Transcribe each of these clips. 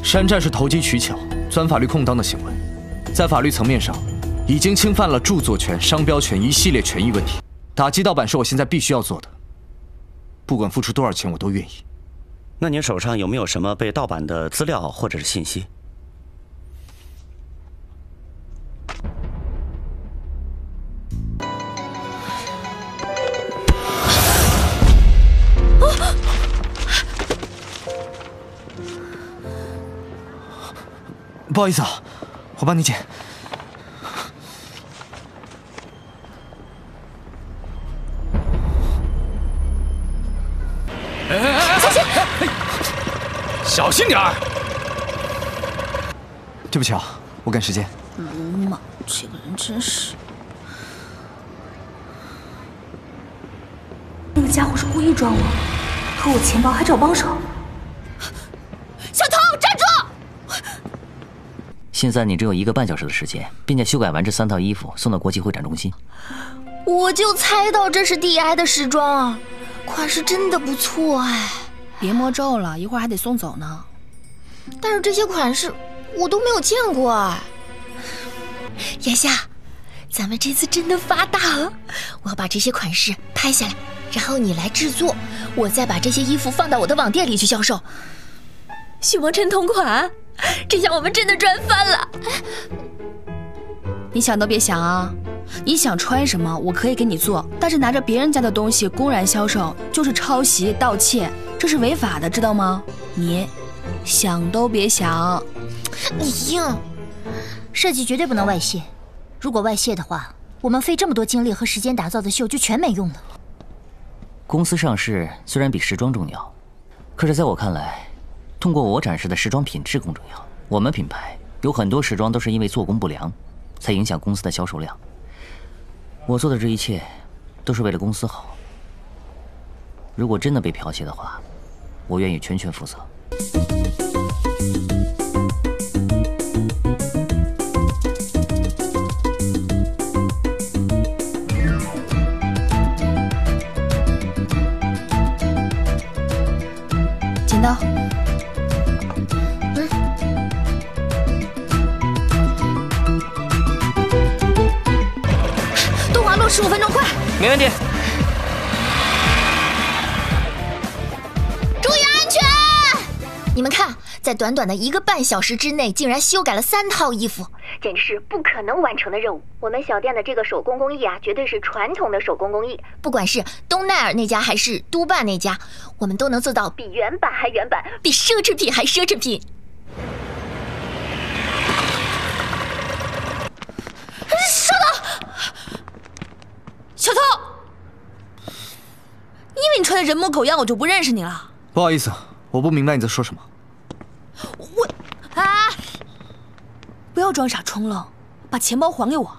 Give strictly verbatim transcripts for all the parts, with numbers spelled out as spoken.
山寨是投机取巧、钻法律空当的行为，在法律层面上，已经侵犯了著作权、商标权一系列权益问题。打击盗版是我现在必须要做的，不管付出多少钱，我都愿意。 那您手上有没有什么被盗版的资料或者是信息？ 不好意思啊，我帮你捡。 哎哎哎！小心！小心点儿！ 对不起啊，我赶时间。 鲁莽，这个人真是……那个家伙是故意装我，偷我钱包还找帮手。小偷，站住！ 现在你只有一个半小时的时间，并且修改完这三套衣服送到国际会展中心。 我就猜到这是 D I 的时装啊，款式真的不错哎。 别摸皱了，一会儿还得送走呢。 但是这些款式我都没有见过哎。眼下，咱们这次真的发大了！我要把这些款式拍下来，然后你来制作，我再把这些衣服放到我的网店里去销售。许望琛同款。 这下我们真的赚翻了！ 你想都别想啊！你想穿什么，我可以给你做，但是拿着别人家的东西公然销售，就是抄袭、盗窃，这是违法的，知道吗？你想都别想！ 你硬， 设计绝对不能外泄，如果外泄的话，我们费这么多精力和时间打造的秀就全没用了。 公司上市虽然比时装重要，可是在我看来。 通过我展示的时装品质更重要。我们品牌有很多时装都是因为做工不良，才影响公司的销售量。我做的这一切，都是为了公司好。如果真的被剽窃的话，我愿意全权负责。 剪刀。 十五分钟，快！ 没问题。 注意安全！你们看，在短短的一个半小时之内，竟然修改了三套衣服，简直是不可能完成的任务。我们小店的这个手工工艺啊，绝对是传统的手工工艺，不管是东奈尔那家还是都办那家，我们都能做到比原版还原版，比奢侈品还奢侈品。收到。 小偷！你以为你穿的人模狗样，我就不认识你了？ 不好意思，我不明白你在说什么。 我啊！不要装傻充愣，把钱包还给我。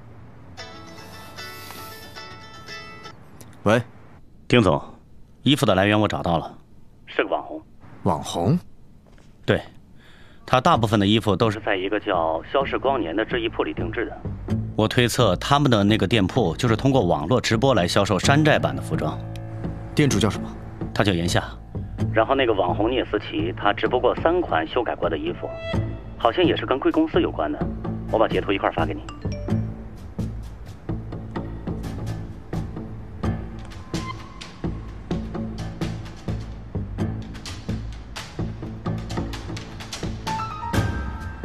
喂， 丁总，衣服的来源我找到了，是个网红。 网红？ 对，他大部分的衣服都是在一个叫“消逝光年”的制衣铺里定制的。 我推测他们的那个店铺就是通过网络直播来销售山寨版的服装。 店主叫什么？ 他叫严夏。然后那个网红聂思琪，他直播过三款修改过的衣服，好像也是跟贵公司有关的。我把截图一块发给你。